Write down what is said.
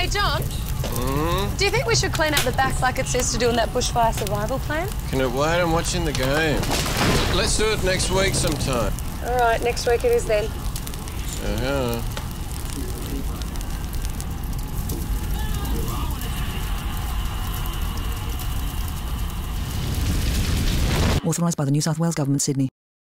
John, do you think we should clean up the back like it says to do in that bushfire survival plan? Can it wait? I'm watching the game. Let's do it next week sometime. All right, next week it is then. Uh-huh. Authorised by the New South Wales Government, Sydney.